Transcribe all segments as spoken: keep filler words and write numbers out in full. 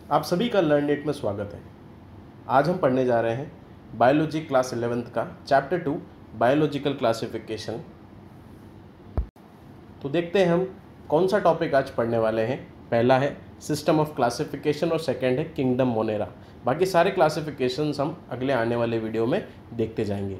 आप सभी का लर्ननेट में स्वागत है। आज हम पढ़ने जा रहे हैं बायोलॉजी क्लास इलेवेंथ का चैप्टर टू बायोलॉजिकल क्लासिफिकेशन। तो देखते हैं हम कौन सा टॉपिक आज पढ़ने वाले हैं। पहला है सिस्टम ऑफ क्लासिफिकेशन और सेकंड है किंगडम मोनेरा। बाकी सारे क्लासिफिकेशंस हम अगले आने वाले वीडियो में देखते जाएंगे।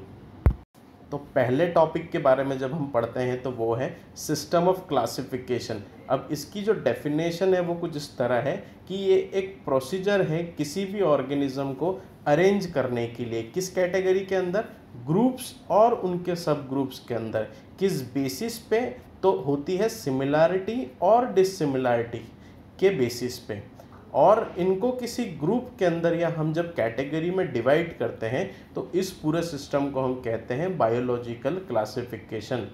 तो पहले टॉपिक के बारे में जब हम पढ़ते हैं तो वो है सिस्टम ऑफ क्लासिफिकेशन। अब इसकी जो डेफिनेशन है वो कुछ इस तरह है कि ये एक प्रोसीजर है किसी भी ऑर्गेनिज्म को अरेंज करने के लिए, किस कैटेगरी के अंदर, ग्रुप्स और उनके सब ग्रुप्स के अंदर, किस बेसिस पे, तो होती है सिमिलैरिटी और डिसिमिलैरिटी के बेसिस पे। और इनको किसी ग्रुप के अंदर या हम जब कैटेगरी में डिवाइड करते हैं तो इस पूरे सिस्टम को हम कहते हैं बायोलॉजिकल क्लासिफिकेशन।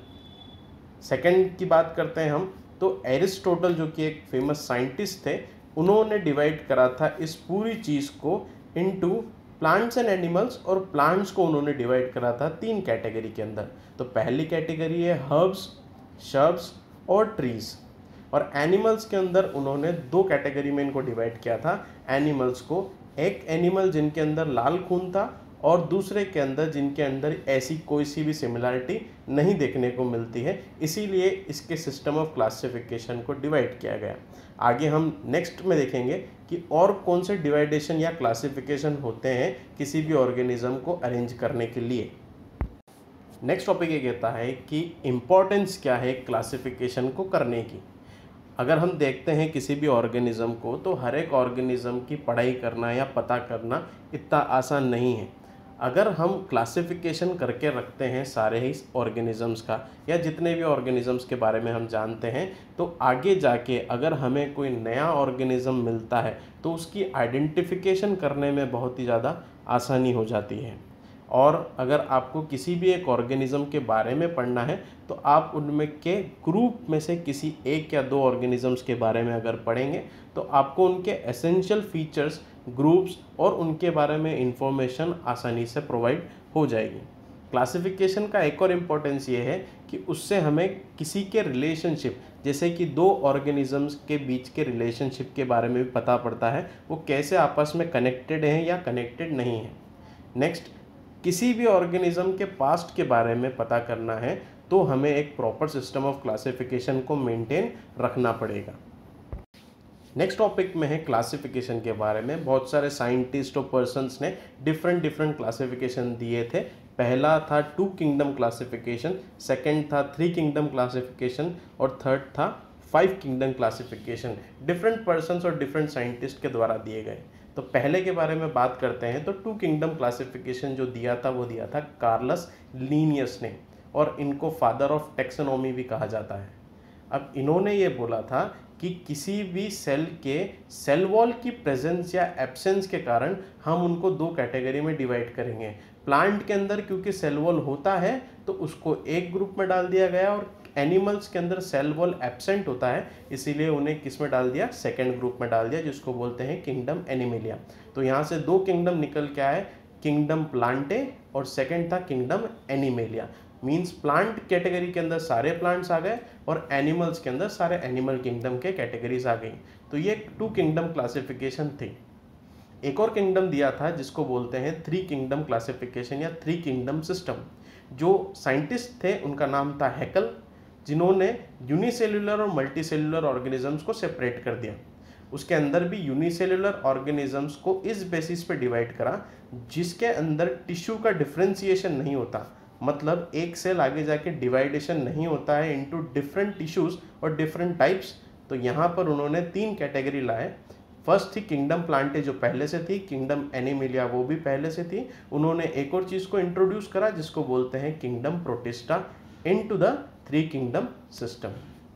सेकंड की बात करते हैं हम तो एरिस्टोटल जो कि एक फेमस साइंटिस्ट थे, उन्होंने डिवाइड करा था इस पूरी चीज़ को इनटू प्लांट्स एंड एनिमल्स, और प्लांट्स को उन्होंने डिवाइड करा था तीन कैटेगरी के अंदर। तो पहली कैटेगरी है हर्ब्स, शर्ब्स और ट्रीज़। और एनिमल्स के अंदर उन्होंने दो कैटेगरी में इनको डिवाइड किया था। एनिमल्स को, एक एनिमल जिनके अंदर लाल खून था और दूसरे के अंदर जिनके अंदर ऐसी कोई सी भी सिमिलैरिटी नहीं देखने को मिलती है, इसीलिए इसके सिस्टम ऑफ क्लासिफिकेशन को डिवाइड किया गया। आगे हम नेक्स्ट में देखेंगे कि और कौन से डिवाइडेशन या क्लासिफिकेशन होते हैं किसी भी ऑर्गेनिज्म को अरेंज करने के लिए। नेक्स्ट टॉपिक ये कहता है कि इम्पोर्टेंस क्या है क्लासिफिकेशन को करने की। अगर हम देखते हैं किसी भी ऑर्गेनिज़म को तो हर एक ऑर्गेनिज़म की पढ़ाई करना या पता करना इतना आसान नहीं है। अगर हम क्लासिफिकेशन करके रखते हैं सारे ही ऑर्गेनिज़म्स का या जितने भी ऑर्गेनिज़म्स के बारे में हम जानते हैं, तो आगे जाके अगर हमें कोई नया ऑर्गेनिज़म मिलता है तो उसकी आइडेंटिफिकेशन करने में बहुत ही ज़्यादा आसानी हो जाती है। और अगर आपको किसी भी एक ऑर्गेनिज़म के बारे में पढ़ना है तो आप उनमें के ग्रुप में से किसी एक या दो ऑर्गेनिज़म्स के बारे में अगर पढ़ेंगे तो आपको उनके एसेंशियल फीचर्स, ग्रुप्स और उनके बारे में इंफॉर्मेशन आसानी से प्रोवाइड हो जाएगी। क्लासिफिकेशन का एक और इम्पोर्टेंस ये है कि उससे हमें किसी के रिलेशनशिप, जैसे कि दो ऑर्गेनिज़म्स के बीच के रिलेशनशिप के बारे में भी पता पड़ता है, वो कैसे आपस में कनेक्टेड हैं या कनेक्टेड नहीं हैं। नेक्स्ट, किसी भी ऑर्गेनिज्म के पास्ट के बारे में पता करना है तो हमें एक प्रॉपर सिस्टम ऑफ क्लासिफिकेशन को मेंटेन रखना पड़ेगा। नेक्स्ट टॉपिक में है क्लासिफिकेशन के बारे में। बहुत सारे साइंटिस्ट और पर्सन्स ने डिफरेंट डिफरेंट क्लासिफिकेशन दिए थे। पहला था टू किंगडम क्लासिफिकेशन, सेकंड था थ्री किंगडम क्लासिफिकेशन और थर्ड था five kingdom classification. Different persons और डिफरेंट साइंटिस्ट के द्वारा दिए गए। तो पहले के बारे में बात करते हैं तो टू किंगडम क्लासिफिकेशन जो दिया था वो दिया था कार्लस लीनियस ने, और इनको फादर ऑफ टैक्सोनॉमी भी कहा जाता है। अब इन्होंने ये बोला था कि किसी भी सेल के सेल वॉल की प्रेजेंस या एब्सेंस के कारण हम उनको दो कैटेगरी में डिवाइड करेंगे। प्लांट के अंदर क्योंकि सेल वॉल होता है तो उसको एक ग्रुप में डाल दिया गया, और एनिमल्स के अंदर सेल वॉल एब्सेंट होता है इसीलिए उन्हें किस में डाल दिया, सेकंड ग्रुप में डाल दिया, जिसको बोलते हैं किंगडम एनिमेलिया। तो यहाँ से दो किंगडम निकल के आए, किंगडम प्लांटे और सेकंड था kingdom animalia. Means plant category के अंदर सारे प्लांट्स आ गए और एनिमल्स के अंदर सारे एनिमल किंगडम के कैटेगरीज आ गई। तो ये टू किंगडम क्लासिफिकेशन थी। एक और किंगडम दिया था जिसको बोलते हैं थ्री किंगडम क्लासिफिकेशन या थ्री किंगडम सिस्टम। जो साइंटिस्ट थे उनका नाम था हैकल, जिन्होंने यूनिसेल्युलर और मल्टीसेल्युलर ऑर्गेनिजम्स को सेपरेट कर दिया। उसके अंदर भी यूनिसेल्युलर ऑर्गेनिजम्स को इस बेसिस पे डिवाइड करा जिसके अंदर टिश्यू का डिफरेंशिएशन नहीं होता, मतलब एक सेल आगे जाके डिवाइडेशन नहीं होता है इनटू डिफरेंट टिश्यूज और डिफरेंट टाइप्स। तो यहाँ पर उन्होंने तीन कैटेगरी लाए। फर्स्ट थी किंगडम प्लांटे जो पहले से थी, किंगडम एनिमेलिया वो भी पहले से थी। उन्होंने एक और चीज़ को इंट्रोड्यूस करा जिसको बोलते हैं kingdom protista into the three kingdom system.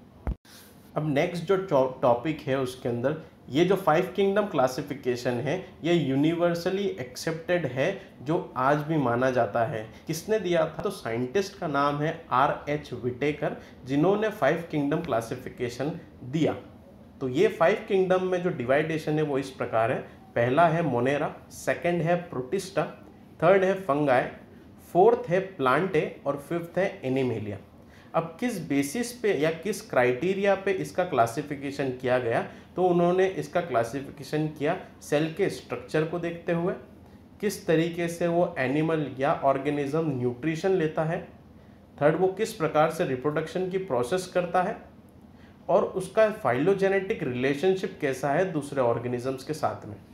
अब नेक्स्ट जो टॉपिक है उसके अंदर ये जो फाइव किंगडम क्लासिफिकेशन है ये यूनिवर्सली एक्सेप्टेड है, जो आज भी माना जाता है। किसने दिया था? तो साइंटिस्ट का नाम है आर एच विटेकर, जिन्होंने फाइव किंगडम क्लासिफिकेशन दिया। तो ये फाइव किंगडम में जो डिवाइडेशन है वो इस प्रकार है। पहला है मोनेरा, सेकंड है प्रोटिस्टा, थर्ड है फंगाई, फोर्थ है प्लांटे और फिफ्थ है एनिमेलिया। अब किस बेसिस पे या किस क्राइटेरिया पे इसका क्लासिफिकेशन किया गया, तो उन्होंने इसका क्लासिफिकेशन किया सेल के स्ट्रक्चर को देखते हुए, किस तरीके से वो एनिमल या ऑर्गेनिज्म न्यूट्रिशन लेता है, थर्ड वो किस प्रकार से रिप्रोडक्शन की प्रोसेस करता है, और उसका फाइलोजेनेटिक रिलेशनशिप कैसा है दूसरे ऑर्गेनिजम्स के साथ में।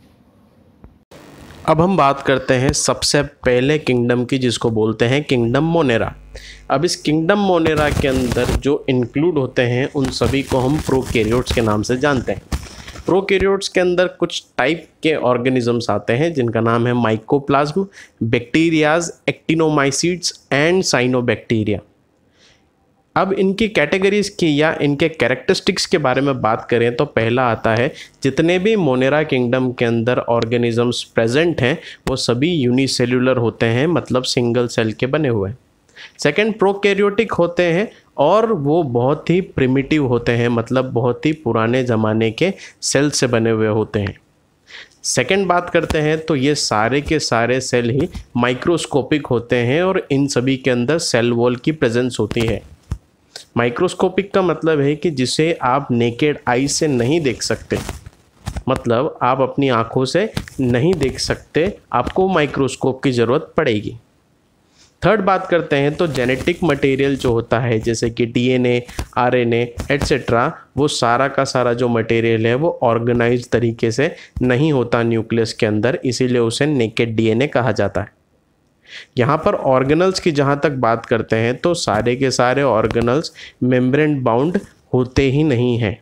अब हम बात करते हैं सबसे पहले किंगडम की, जिसको बोलते हैं किंगडम मोनेरा। अब इस किंगडम मोनेरा के अंदर जो इंक्लूड होते हैं उन सभी को हम प्रोकैरियोट्स के नाम से जानते हैं। प्रोकैरियोट्स के अंदर कुछ टाइप के ऑर्गेनिजम्स आते हैं जिनका नाम है mycoplasm, bacterias, actinomycetes and cyanobacteria. अब इनकी कैटेगरीज की या इनके कैरेक्टरिस्टिक्स के बारे में बात करें तो पहला आता है, जितने भी मोनेरा किंगडम के अंदर ऑर्गेनिजम्स प्रेजेंट हैं वो सभी यूनिसेल्युलर होते हैं, मतलब सिंगल सेल के बने हुए। सेकंड, प्रोकैरियोटिक होते हैं और वो बहुत ही प्रिमिटिव होते हैं, मतलब बहुत ही पुराने ज़माने के सेल से बने हुए होते हैं। सेकंड बात करते हैं तो ये सारे के सारे सेल ही माइक्रोस्कोपिक होते हैं और इन सभी के अंदर सेल वॉल की प्रेजेंस होती है। माइक्रोस्कोपिक का मतलब है कि जिसे आप नेकेड आई से नहीं देख सकते, मतलब आप अपनी आंखों से नहीं देख सकते, आपको माइक्रोस्कोप की ज़रूरत पड़ेगी। थर्ड बात करते हैं तो जेनेटिक मटेरियल जो होता है जैसे कि डीएनए, आरएनए एटसेट्रा, वो सारा का सारा जो मटेरियल है वो ऑर्गेनाइज्ड तरीके से नहीं होता न्यूक्लियस के अंदर, इसीलिए उसे नेकेड डीएनए कहा जाता है। यहाँ पर ऑर्गेनल्स की जहाँ तक बात करते हैं तो सारे के सारे ऑर्गेनल्स मेम्ब्रेन बाउंड होते ही नहीं हैं,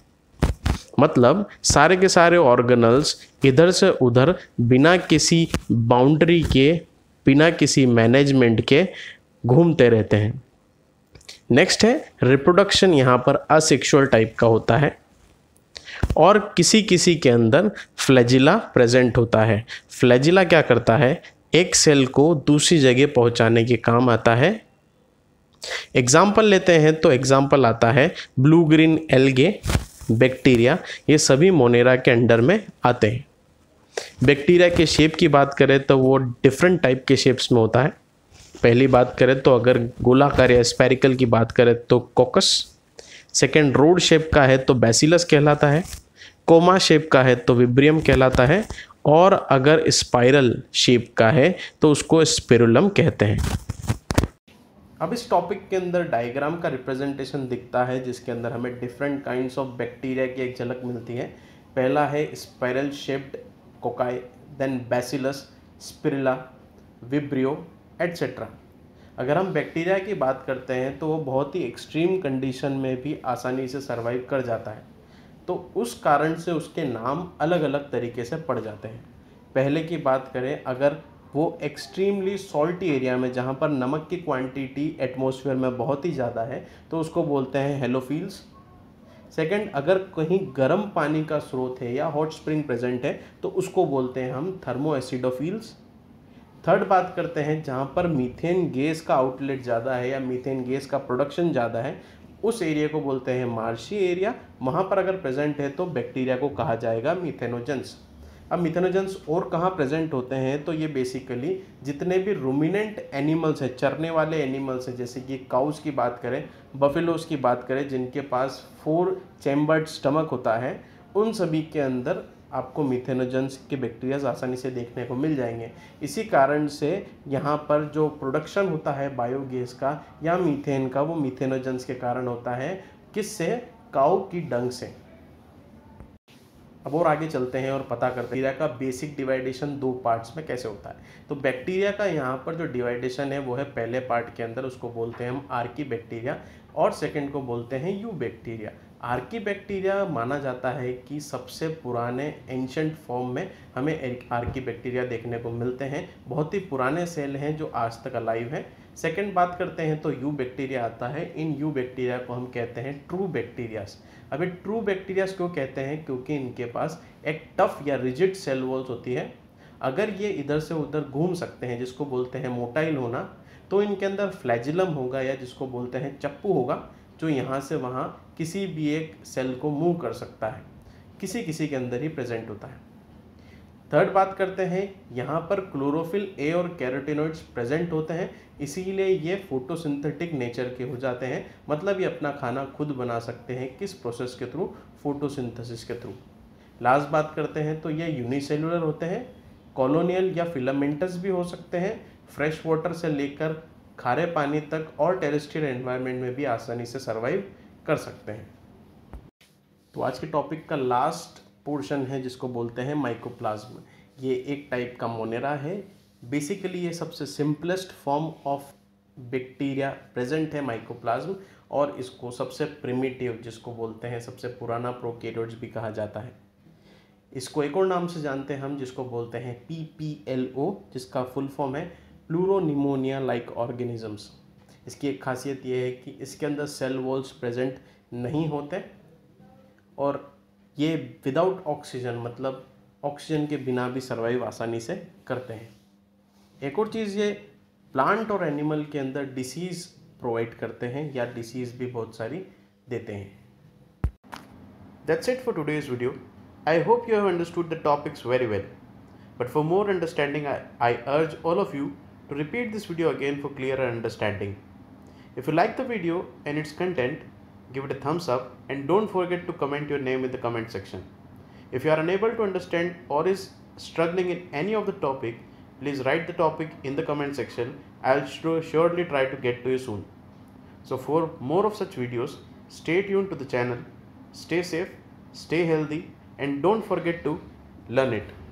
मतलब सारे के सारे ऑर्गेनल्स इधर से उधर बिना किसी बाउंड्री के, बिना किसी मैनेजमेंट के घूमते रहते हैं। नेक्स्ट है रिप्रोडक्शन, यहाँ पर असेक्सुअल टाइप का होता है और किसी किसी के अंदर फ्लैजिला प्रेजेंट होता है। फ्लैजिला क्या करता है, एक सेल को दूसरी जगह पहुंचाने के काम आता है। एग्जाम्पल लेते हैं तो एग्जाम्पल आता है ब्लू ग्रीन एल्गे, बैक्टीरिया, ये सभी मोनेरा के अंडर में आते हैं। बैक्टीरिया के शेप की बात करें तो वो डिफरेंट टाइप के शेप्स में होता है। पहली बात करें तो अगर गोलाकार या स्पेरिकल की बात करें तो कोकस, सेकेंड रोड शेप का है तो बैसिलस कहलाता है, कोमा शेप का है तो विब्रियम कहलाता है, और अगर स्पाइरल शेप का है तो उसको स्पिरुलम कहते हैं। अब इस टॉपिक के अंदर डायग्राम का रिप्रेजेंटेशन दिखता है जिसके अंदर हमें डिफरेंट काइंड्स ऑफ बैक्टीरिया की एक झलक मिलती है। पहला है spiral shaped cocci, then bacillus, spirilla, vibrio etcetera. अगर हम बैक्टीरिया की बात करते हैं तो वो बहुत ही एक्सट्रीम कंडीशन में भी आसानी से सर्वाइव कर जाता है, तो उस कारण से उसके नाम अलग अलग तरीके से पड़ जाते हैं। पहले की बात करें, अगर वो एक्सट्रीमली सॉल्टी एरिया में जहाँ पर नमक की क्वांटिटी एटमॉस्फेयर में बहुत ही ज़्यादा है तो उसको बोलते हैं हेलोफिल्स। सेकंड, अगर कहीं गर्म पानी का स्रोत है या हॉट स्प्रिंग प्रेजेंट है तो उसको बोलते हैं हम थर्मो एसिडोफिल्स। थर्ड बात करते हैं जहाँ पर मीथेन गैस का आउटलेट ज़्यादा है या मीथेन गैस का प्रोडक्शन ज़्यादा है, उस एरिया को बोलते हैं मार्शी एरिया। वहाँ पर अगर प्रेजेंट है तो बैक्टीरिया को कहा जाएगा मीथेनोजेंस। अब मीथेनोजेंस और कहाँ प्रेजेंट होते हैं तो ये बेसिकली जितने भी रूमिनेंट एनिमल्स हैं, चरने वाले एनिमल्स हैं, जैसे कि काउस की बात करें, बफेलोस की बात करें जिनके पास फोर चैम्बर्ड स्टमक होता है, उन सभी के अंदर आपको मीथेनोजेंस के बैक्टीरियाज आसानी से देखने को मिल जाएंगे। इसी कारण से यहाँ पर जो प्रोडक्शन होता है बायोगैस का या मीथेन का, वो मीथेनोजेंस के कारण होता है। किससे? काऊ की डंग से। अब और आगे चलते हैं और पता करते हैं बैक्टीरिया का बेसिक डिवाइडेशन दो पार्ट्स में कैसे होता है। तो बैक्टीरिया का यहाँ पर जो डिवाइडेशन है वो है पहले पार्ट के अंदर, उसको बोलते हैं हम आर्की बैक्टीरिया, और सेकंड को बोलते हैं यू बैक्टीरिया। आर्की बैक्टीरिया माना जाता है कि सबसे पुराने एंशंट फॉर्म में हमें आर्की बैक्टीरिया देखने को मिलते हैं, बहुत ही पुराने सेल हैं जो आज तक अलाइव हैं। सेकंड बात करते हैं तो यू बैक्टीरिया आता है। इन यू बैक्टीरिया को हम कहते हैं ट्रू बैक्टीरियाज। अब ये ट्रू बैक्टीरियाज क्यों कहते हैं? क्योंकि इनके पास एक टफ या रिजिड सेल वॉल्स होती है। अगर ये इधर से उधर घूम सकते हैं, जिसको बोलते हैं मोटाइल होना, तो इनके अंदर फ्लैजिलम होगा या जिसको बोलते हैं चप्पू होगा, जो यहाँ से वहाँ किसी भी एक सेल को मूव कर सकता है, किसी किसी के अंदर ही प्रेजेंट होता है। थर्ड बात करते हैं, यहाँ पर क्लोरोफिल ए और कैरोटीनॉइड्स प्रेजेंट होते हैं, इसीलिए ये फोटोसिंथेटिक नेचर के हो जाते हैं, मतलब ये अपना खाना खुद बना सकते हैं। किस प्रोसेस के थ्रू? फोटोसिंथेसिस के थ्रू। लास्ट बात करते हैं तो ये यूनिसेलुलर होते हैं, कॉलोनियल या फिलामेंटस भी हो सकते हैं, फ्रेश वाटर से लेकर खारे पानी तक और टेरेस्ट्रियल एनवायरनमेंट में भी आसानी से सर्वाइव कर सकते हैं। तो आज के टॉपिक का लास्ट पोर्शन है जिसको बोलते हैं माइकोप्लाज्म। ये एक टाइप का मोनेरा है। बेसिकली ये सबसे simplest form of bacteria present है माइकोप्लाज्म, और इसको सबसे प्रिमिटिव जिसको बोलते हैं सबसे पुराना प्रोकैरियोट्स भी कहा जाता है। इसको एक और नाम से जानते हैं हम जिसको बोलते हैं पी पी एल ओ, जिसका फुल फॉर्म है प्लूरोनिमोनिया लाइक ऑर्गेनिजम्स। इसकी एक खासियत ये है कि इसके अंदर सेल वॉल्स प्रेजेंट नहीं होते और ये विदाउट ऑक्सीजन, मतलब ऑक्सीजन के बिना भी सर्वाइव आसानी से करते हैं। एक और चीज़, ये प्लांट और एनिमल के अंदर डिसीज़ प्रोवाइड करते हैं या डिसीज़ भी बहुत सारी देते हैं। That's it for today's video. I hope you have understood the topics very well. But for more understanding, I, I urge all of you to repeat this video again for clearer understanding. If you like the video and its content, give it a thumbs up and don't forget to comment your name in the comment section. If you are unable to understand or is struggling in any of the topic, please write the topic in the comment section. I'll surely try to get to you soon. So for more of such videos, stay tuned to the channel, stay safe, stay healthy, and don't forget to learn it.